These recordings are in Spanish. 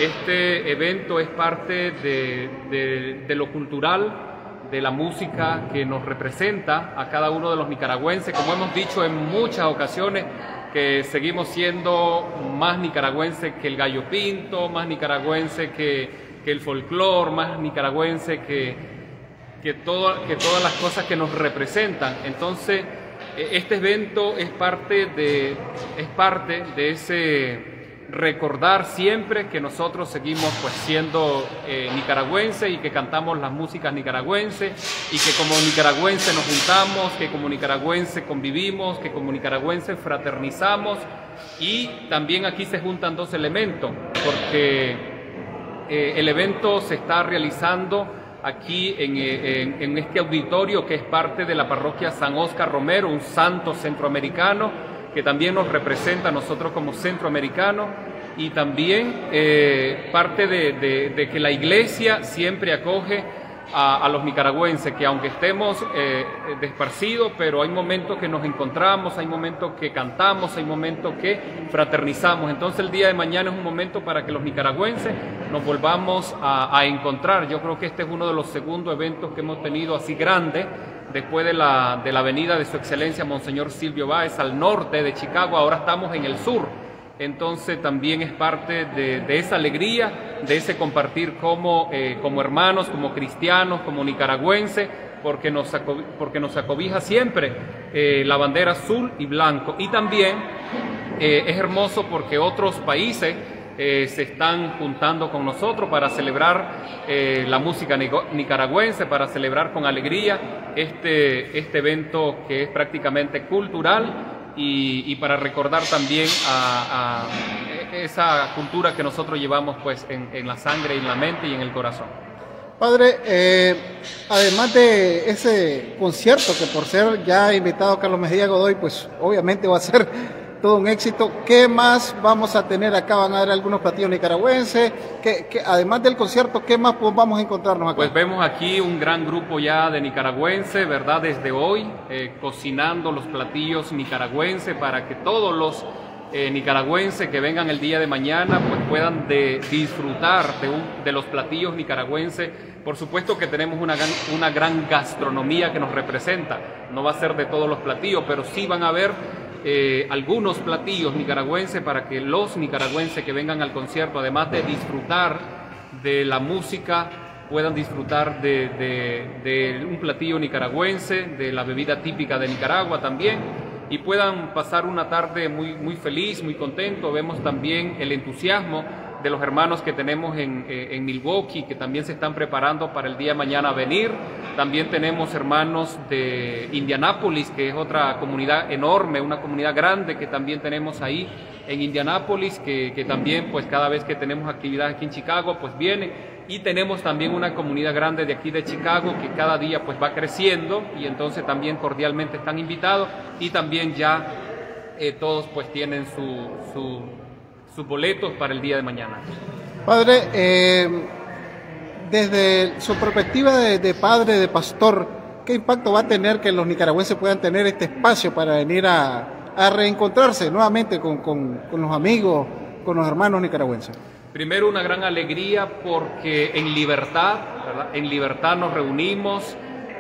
este evento es parte de lo cultural, de la música que nos representa a cada uno de los nicaragüenses. Como hemos dicho en muchas ocasiones, que seguimos siendo más nicaragüenses que el gallo pinto, más nicaragüenses que el folclore, más nicaragüenses que todas las cosas que nos representan. Entonces, este evento es parte de ese recordar siempre que nosotros seguimos pues siendo nicaragüenses y que cantamos las músicas nicaragüenses y que como nicaragüenses nos juntamos, que como nicaragüenses convivimos, que como nicaragüenses fraternizamos. Y también aquí se juntan dos elementos, porque el evento se está realizando aquí en este auditorio que es parte de la parroquia San Óscar Romero, un santo centroamericano que también nos representa a nosotros como centroamericanos, y también parte de que la iglesia siempre acoge a los nicaragüenses, que aunque estemos desparcidos, pero hay momentos que nos encontramos, hay momentos que cantamos, hay momentos que fraternizamos. Entonces el día de mañana es un momento para que los nicaragüenses nos volvamos a encontrar. Yo creo que este es uno de los segundos eventos que hemos tenido así grandes, después de la venida de su excelencia Monseñor Silvio Báez al norte de Chicago. Ahora estamos en el sur. Entonces también es parte de esa alegría, de ese compartir como hermanos, como cristianos, como nicaragüenses, porque nos acobija siempre la bandera azul y blanco. Y también es hermoso porque otros países se están juntando con nosotros para celebrar la música nicaragüense, para celebrar con alegría este evento que es prácticamente cultural, y para recordar también a esa cultura que nosotros llevamos pues en la sangre, en la mente y en el corazón. Padre, además de ese concierto, que por ser ya invitado Carlos Mejía Godoy, pues obviamente va a ser todo un éxito, ¿qué más vamos a tener acá? ¿Van a haber algunos platillos nicaragüenses? Además del concierto, ¿qué más vamos a encontrarnos acá? Pues vemos aquí un gran grupo ya de nicaragüenses, ¿verdad? Desde hoy, cocinando los platillos nicaragüenses para que todos los nicaragüenses que vengan el día de mañana pues puedan disfrutar de los platillos nicaragüenses. Por supuesto que tenemos una gran gastronomía que nos representa. No va a ser de todos los platillos, pero sí van a haber algunos platillos nicaragüenses para que los nicaragüenses que vengan al concierto, además de disfrutar de la música, puedan disfrutar de un platillo nicaragüense, de la bebida típica de Nicaragua también, y puedan pasar una tarde muy feliz, muy contento. Vemos también el entusiasmo de los hermanos que tenemos en Milwaukee, que también se están preparando para el día de mañana venir. También tenemos hermanos de Indianápolis, que es otra comunidad enorme, una comunidad grande que también tenemos ahí en Indianápolis, que también pues cada vez que tenemos actividades aquí en Chicago pues viene. Y tenemos también una comunidad grande de aquí de Chicago que cada día pues va creciendo, y entonces también cordialmente están invitados, y también ya todos pues tienen sus boletos para el día de mañana. Padre, desde su perspectiva de padre, de pastor, ¿qué impacto va a tener que los nicaragüenses puedan tener este espacio para venir a reencontrarse nuevamente con los amigos, con los hermanos nicaragüenses? Primero, una gran alegría porque en libertad, ¿verdad? En libertad nos reunimos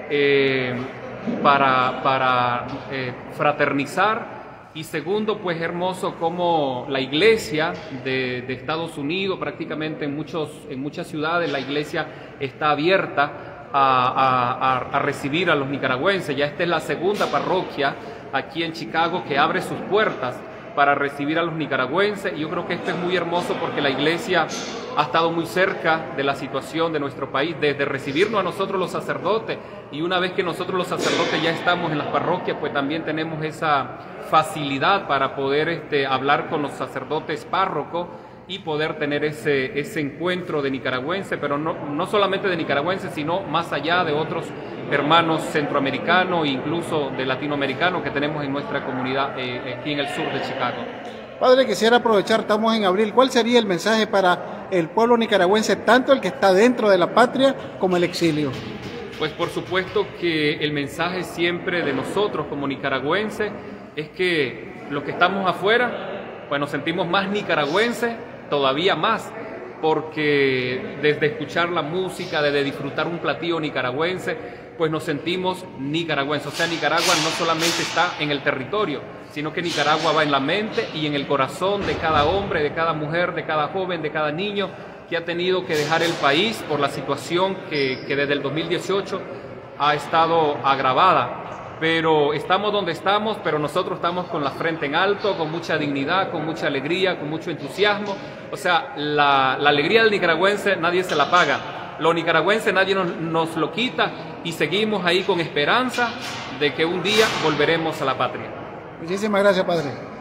para fraternizar. Y segundo, pues hermoso como la iglesia de Estados Unidos, prácticamente en muchas ciudades la iglesia está abierta a recibir a los nicaragüenses. Ya esta es la segunda parroquia aquí en Chicago que abre sus puertas para recibir a los nicaragüenses, y yo creo que esto es muy hermoso porque la iglesia ha estado muy cerca de la situación de nuestro país, desde recibirnos a nosotros los sacerdotes, y una vez que nosotros los sacerdotes ya estamos en las parroquias, pues también tenemos esa facilidad para poder hablar con los sacerdotes párrocos y poder tener ese encuentro de nicaragüenses, pero no solamente de nicaragüenses, sino más allá de otros hermanos centroamericanos e incluso de latinoamericanos que tenemos en nuestra comunidad aquí en el sur de Chicago. Padre, quisiera aprovechar, estamos en abril, ¿cuál sería el mensaje para el pueblo nicaragüense, tanto el que está dentro de la patria como el exilio? Pues por supuesto que el mensaje siempre de nosotros como nicaragüenses es que los que estamos afuera, pues nos sentimos más nicaragüenses, todavía más, porque desde escuchar la música, desde disfrutar un platillo nicaragüense, pues nos sentimos nicaragüenses. O sea, Nicaragua no solamente está en el territorio, sino que Nicaragua va en la mente y en el corazón de cada hombre, de cada mujer, de cada joven, de cada niño que ha tenido que dejar el país por la situación que desde el 2018 ha estado agravada. Pero estamos donde estamos, pero nosotros estamos con la frente en alto, con mucha dignidad, con mucha alegría, con mucho entusiasmo. O sea, la alegría del nicaragüense nadie se la paga. Lo nicaragüense nadie nos lo quita y seguimos ahí con esperanza de que un día volveremos a la patria. Muchísimas gracias, padre.